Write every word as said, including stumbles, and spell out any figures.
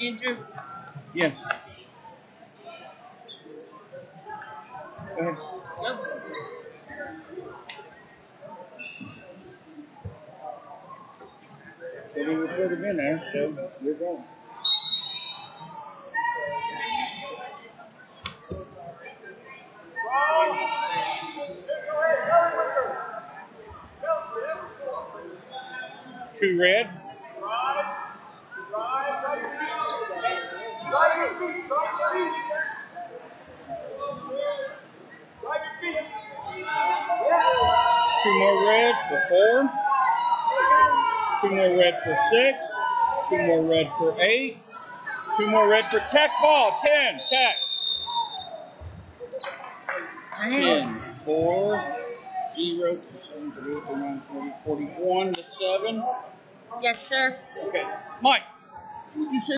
Andrew. Yes. Go ahead. Nope. They didn't put him in there, so you're going. Two red. Two more red for four. Two more red for six. Two more red for eight. Two more red for tech ball. Ten. Tech. Ten. Four. Zero. Two, seven, three, eight, nine, forty, forty-one to seven. Yes, sir. Okay. Mike, would you say